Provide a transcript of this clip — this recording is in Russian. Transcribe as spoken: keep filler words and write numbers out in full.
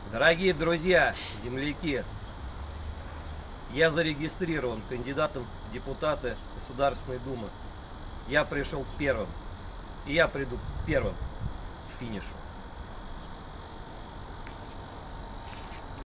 Дорогие друзья, земляки, я зарегистрирован кандидатом в депутаты Государственной Думы. Я пришел первым, и я приду первым к финишу.